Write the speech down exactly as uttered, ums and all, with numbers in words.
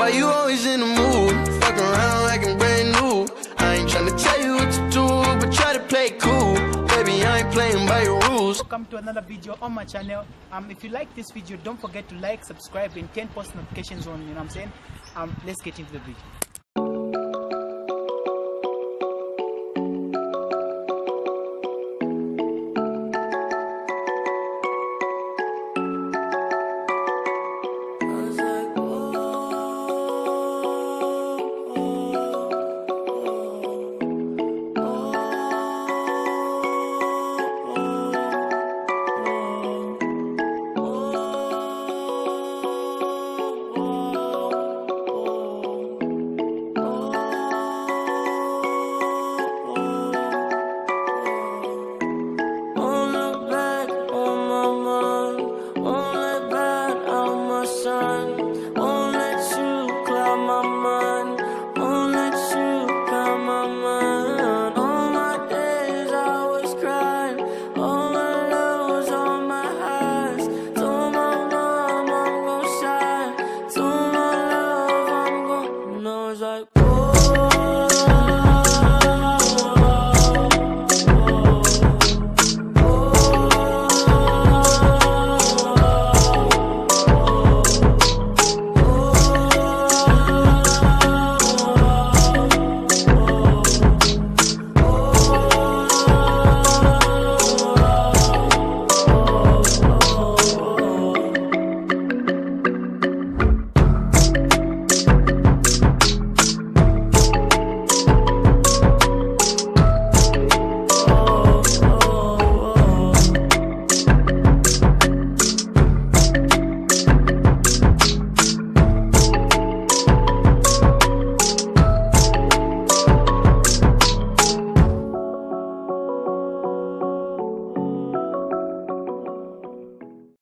Why you always in the mood? Fuck around like I'm brand new. I ain't tryna tell you what to do, but try to play it cool. Baby, I ain't playing by your rules. Welcome to another video on my channel. Um, if you like this video, don't forget to like, subscribe, and turn post notifications on. You know what I'm saying? Um, let's get into the video.